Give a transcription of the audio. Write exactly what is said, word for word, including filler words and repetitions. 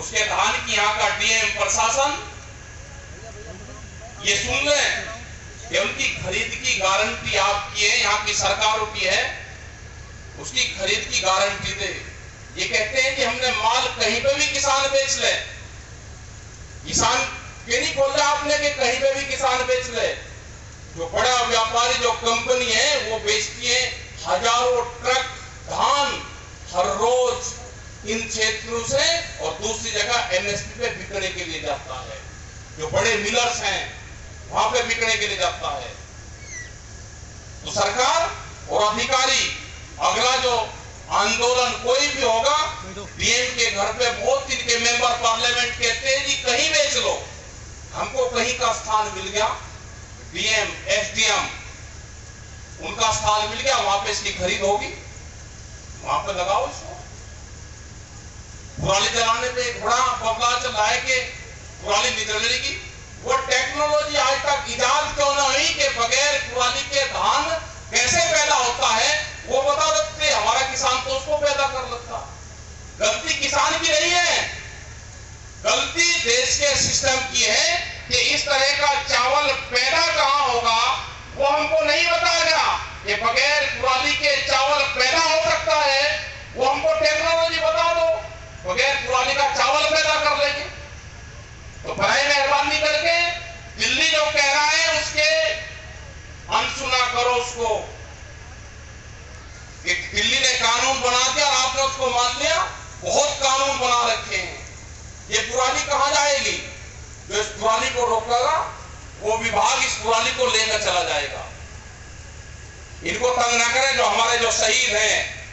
उसके धान की यहाँ का डीएम प्रशासन ये सुन ले कि उनकी खरीद की गारंटी आपकी है, यहाँ की सरकारों की है, उसकी खरीद की गारंटी दे। ये कहते हैं कि हमने माल कहीं पे भी किसान बेच ले, किसान ये नहीं खोल रहा आपने कि कहीं पे भी किसान बेच ले। जो बड़ा व्यापारी जो कंपनी है वो बेचती है हजारों ट्रक धान हर रोज इन क्षेत्रों से और दूसरी जगह एमएसपी पे बिकने के लिए जाता है। जो बड़े मिलर्स हैं वहां पे बिकने के लिए जाता है। तो सरकार और अधिकारी अगला जो आंदोलन कोई भी होगा, डीएम के घर पे बहुत दिन के मेंबर पार्लियामेंट कहते हैं जी कहीं बेच लो, हमको कहीं का स्थान मिल गया, डीएम एसडीएम उनका स्थान मिल गया, वहां पे इसकी खरीद होगी, वहां पे लगाओ इसको। कुराली जलाने पे एक बड़ा बबला चल रहा है कि कुराली नहीं जलेगी। वो टेक्नोलॉजी आज तक इजाद क्यों न हुई कि बगैर कुराली के धान कैसे पैदा होता है वो बता सकते। हमारा किसान तो उसको पैदा कर लगता। गलती किसान की नहीं है, गलती देश के सिस्टम की है कि इस तरह का चावल पैदा कहां होगा वो हमको नहीं बताया गया कि बगैर कुराली के चावल पैदा हो सकता है, वो हमको टेक्नोलॉजी बता दो, बगैर कुराली का चावल पैदा कर लेंगे। तो बराए मेहरबानी करके दिल्ली जो कह रहा है उसके अनसुना करो उसको। कि दिल्ली ने कानून बना दिया और आपने उसको मान लिया। बहुत कानून बना रखे हैं, ये कुराली कहां जाएगी? जो इस कुराली को रोकेगा वो विभाग इस कुराली को लेकर चला जाएगा। इनको तंग ना करें, जो हमारे जो शहीद हैं